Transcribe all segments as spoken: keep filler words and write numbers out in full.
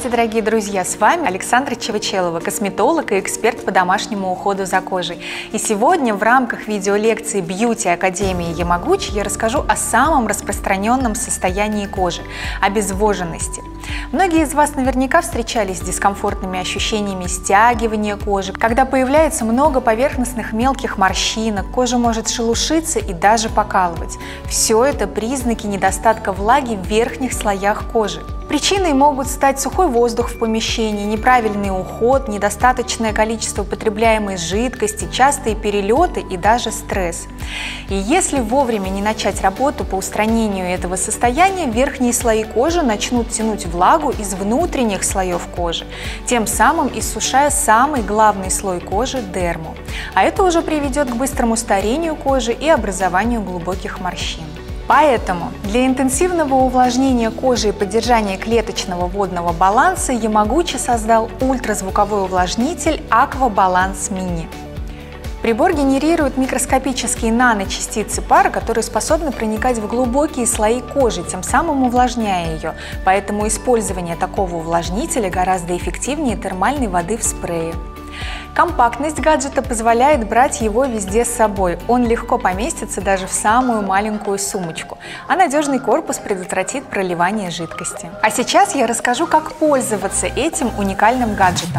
Здравствуйте, дорогие друзья! С вами Александра Чевычелова, косметолог и эксперт по домашнему уходу за кожей. И сегодня в рамках видеолекции Beauty Академии Ямагучи я расскажу о самом распространенном состоянии кожи – обезвоженности. Многие из вас наверняка встречались с дискомфортными ощущениями стягивания кожи, когда появляется много поверхностных мелких морщинок, кожа может шелушиться и даже покалывать. Все это признаки недостатка влаги в верхних слоях кожи. Причиной могут стать сухой воздух в помещении, неправильный уход, недостаточное количество потребляемой жидкости, частые перелеты и даже стресс. И если вовремя не начать работу по устранению этого состояния, верхние слои кожи начнут тянуть влагу из внутренних слоев кожи, тем самым иссушая самый главный слой кожи – дерму. А это уже приведет к быстрому старению кожи и образованию глубоких морщин. Поэтому для интенсивного увлажнения кожи и поддержания клеточного водного баланса Ямагучи создал ультразвуковой увлажнитель Aqua Balance Mini. Прибор генерирует микроскопические наночастицы пара, которые способны проникать в глубокие слои кожи, тем самым увлажняя ее. Поэтому использование такого увлажнителя гораздо эффективнее термальной воды в спрее. Компактность гаджета позволяет брать его везде с собой. Он легко поместится даже в самую маленькую сумочку, а надежный корпус предотвратит проливание жидкости. А сейчас я расскажу, как пользоваться этим уникальным гаджетом.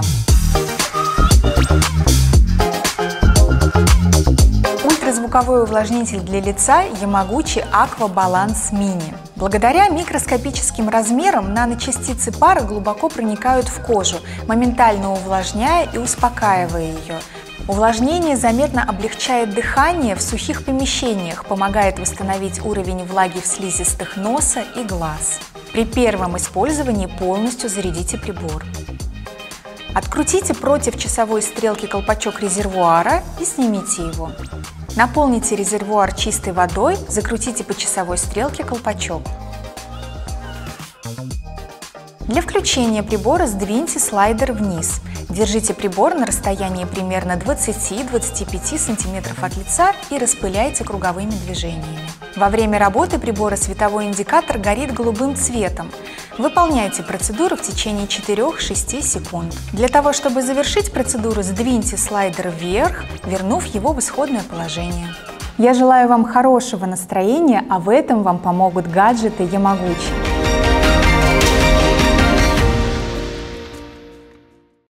Ультразвуковой увлажнитель для лица Ямагучи Aqua Balance Mini. Благодаря микроскопическим размерам наночастицы пара глубоко проникают в кожу, моментально увлажняя и успокаивая ее. Увлажнение заметно облегчает дыхание в сухих помещениях, помогает восстановить уровень влаги в слизистых носа и глаз. При первом использовании полностью зарядите прибор. Открутите против часовой стрелки колпачок резервуара и снимите его. Наполните резервуар чистой водой, закрутите по часовой стрелке колпачок. Для включения прибора сдвиньте слайдер вниз. Держите прибор на расстоянии примерно двадцати-двадцати пяти сантиметров от лица и распыляйте круговыми движениями. Во время работы прибора световой индикатор горит голубым цветом. Выполняйте процедуру в течение четырёх-шести секунд. Для того, чтобы завершить процедуру, сдвиньте слайдер вверх, вернув его в исходное положение. Я желаю вам хорошего настроения, а в этом вам помогут гаджеты Ямагучи.